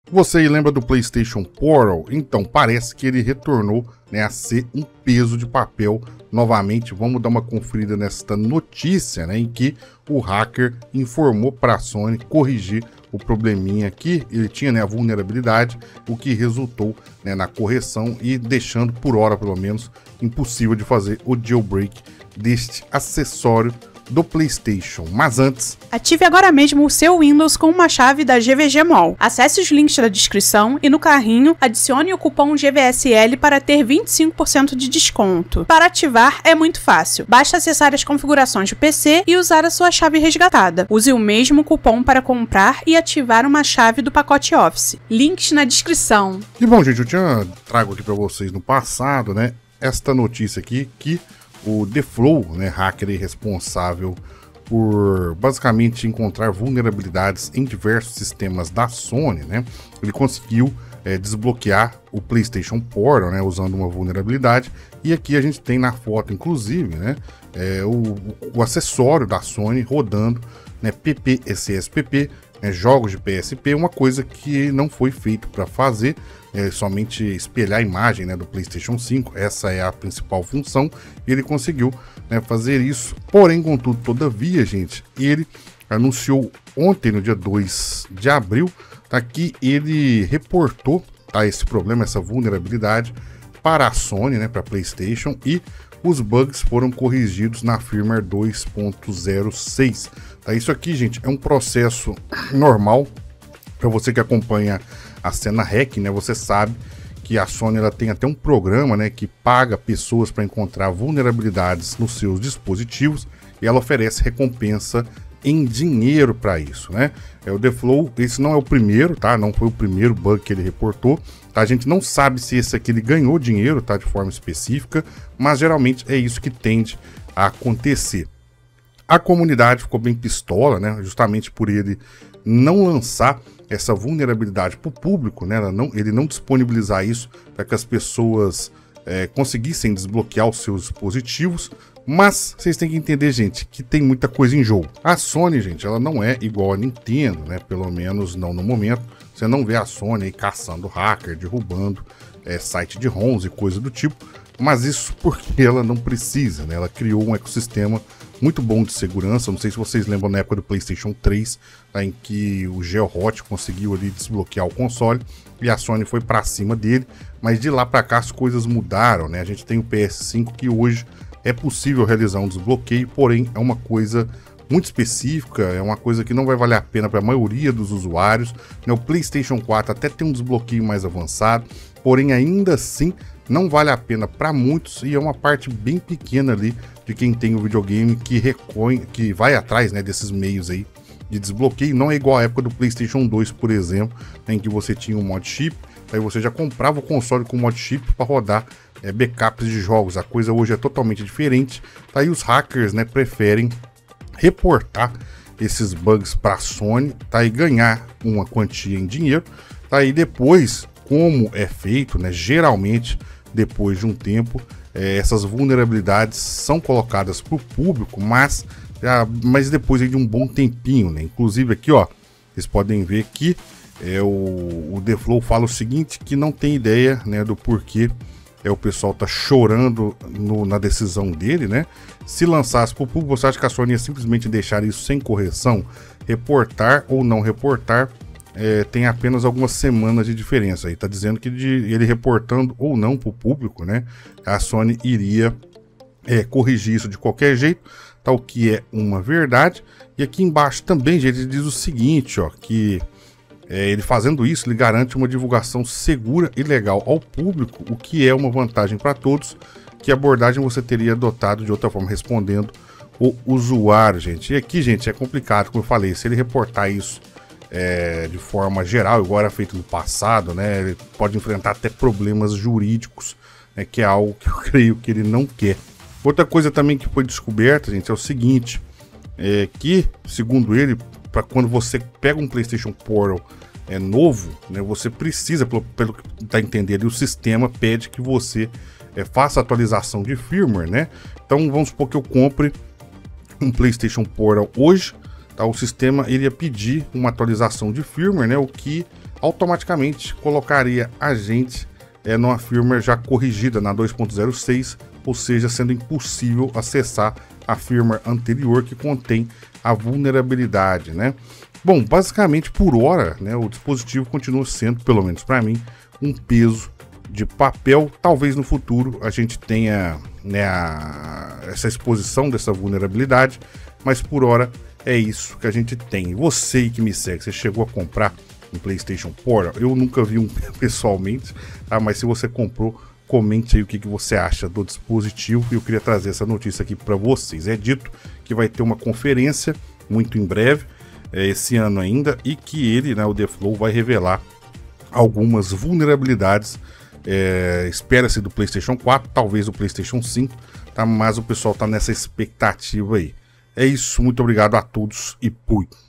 Você aí lembra do PlayStation Portal? Então, parece que ele retornou, né, a ser um peso de papel novamente. Vamos dar uma conferida nesta notícia, né, em que o hacker informou para a Sony corrigir o probleminha que ele tinha, né, a vulnerabilidade, o que resultou, né, na correção e deixando, por hora pelo menos, impossível de fazer o jailbreak deste acessório do PlayStation. Mas antes, ative agora mesmo o seu Windows com uma chave da GVG Mall. Acesse os links da descrição e no carrinho adicione o cupom GVSL para ter 25% de desconto. Para ativar é muito fácil, basta acessar as configurações do PC e usar a sua chave resgatada. Use o mesmo cupom para comprar e ativar uma chave do pacote Office. Links na descrição. E bom, gente, eu trago aqui para vocês no passado, né, esta notícia aqui que o TheFlow, né, hacker responsável por basicamente encontrar vulnerabilidades em diversos sistemas da Sony, né, ele conseguiu desbloquear o PlayStation Portal, né, usando uma vulnerabilidade. E aqui a gente tem na foto, inclusive, né, o acessório da Sony rodando, né, PPSSPP, jogos de PSP, uma coisa que não foi feito para fazer, somente espelhar a imagem, né, do PlayStation 5, essa é a principal função, e ele conseguiu, né, fazer isso. Porém, contudo, todavia, gente, ele anunciou ontem, no dia 2 de abril, tá, que ele reportou, tá, esse problema, essa vulnerabilidade para a Sony, né, para a PlayStation, e os bugs foram corrigidos na firmware 2.06. Tá, isso aqui, gente, é um processo normal. Para você que acompanha a cena hack, né, você sabe que a Sony ela tem até um programa, né, que paga pessoas para encontrar vulnerabilidades nos seus dispositivos e ela oferece recompensa em dinheiro para isso, né? O TheFlow, esse não é o primeiro, tá? Não foi o primeiro bug que ele reportou, tá? A gente não sabe se esse aqui ele ganhou dinheiro, tá? De forma específica, mas geralmente é isso que tende a acontecer. A comunidade ficou bem pistola, né? Justamente por ele não lançar essa vulnerabilidade para o público, né? Ele não disponibilizar isso para que as pessoas conseguissem desbloquear os seus dispositivos. Mas vocês têm que entender, gente, que tem muita coisa em jogo. A Sony, gente, ela não é igual a Nintendo, né? Pelo menos não no momento. Você não vê a Sony aí caçando hacker, derrubando site de ROMs e coisa do tipo. Mas isso porque ela não precisa, né? Ela criou um ecossistema muito bom de segurança. Não sei se vocês lembram na época do PlayStation 3, tá, em que o Geohot conseguiu ali desbloquear o console e a Sony foi para cima dele. Mas de lá para cá as coisas mudaram, né? A gente tem o PS5 que hoje é possível realizar um desbloqueio, porém é uma coisa muito específica, é uma coisa que não vai valer a pena para a maioria dos usuários, né? O PlayStation 4 até tem um desbloqueio mais avançado, porém ainda assim não vale a pena para muitos e é uma parte bem pequena ali de quem tem o videogame que vai atrás, né, desses meios aí de desbloqueio. Não é igual à época do PlayStation 2, por exemplo, em que você tinha um mod chip, aí você já comprava o console com mod chip para rodar backups de jogos. A coisa hoje é totalmente diferente, tá? E os hackers, né, preferem reportar esses bugs para a Sony, tá? E ganhar uma quantia em dinheiro, tá? E depois, como é feito, né, geralmente depois de um tempo, essas vulnerabilidades são colocadas para o público, mas depois aí de um bom tempinho, né? Inclusive aqui, ó, vocês podem ver que o TheFlow fala o seguinte, que não tem ideia, né, do porquê o pessoal tá chorando na decisão dele, né? Se lançasse para o público, você acha que a Sony ia simplesmente deixar isso sem correção? Reportar ou não reportar tem apenas algumas semanas de diferença. Aí tá dizendo que ele reportando ou não para o público, né, a Sony iria corrigir isso de qualquer jeito, tal que é uma verdade. E aqui embaixo também, gente, ele diz o seguinte, ó, que ele fazendo isso, ele garante uma divulgação segura e legal ao público, o que é uma vantagem para todos. Que abordagem você teria adotado de outra forma, respondendo o usuário, gente? E aqui, gente, é complicado, como eu falei, se ele reportar isso de forma geral, igual era feito no passado, né, ele pode enfrentar até problemas jurídicos, né, que é algo que eu creio que ele não quer. Outra coisa também que foi descoberta, gente, é o seguinte, que, segundo ele, para quando você pega um PlayStation Portal novo, né, você precisa, pelo que está entendendo, o sistema pede que você faça atualização de firmware, né? Então vamos supor que eu compre um PlayStation Portal hoje, tá? O sistema iria pedir uma atualização de firmware, né? O que automaticamente colocaria a gente numa firmware já corrigida na 2.06, ou seja, sendo impossível acessar a firmware anterior que contém a vulnerabilidade, né? Bom, basicamente por hora, né, o dispositivo continua sendo, pelo menos para mim, um peso de papel. Talvez no futuro a gente tenha, né, essa exposição dessa vulnerabilidade, mas por hora é isso que a gente tem. Você que me segue, você chegou a comprar um PlayStation Portal? Eu nunca vi um pessoalmente, tá? Mas se você comprou, comente aí o que você acha do dispositivo. Eu queria trazer essa notícia aqui para vocês. É dito que vai ter uma conferência muito em breve, esse ano ainda, e que ele, né, o TheFlow, vai revelar algumas vulnerabilidades. Espera-se do PlayStation 4, talvez do PlayStation 5, tá? Mas o pessoal tá nessa expectativa aí. É isso, muito obrigado a todos e fui.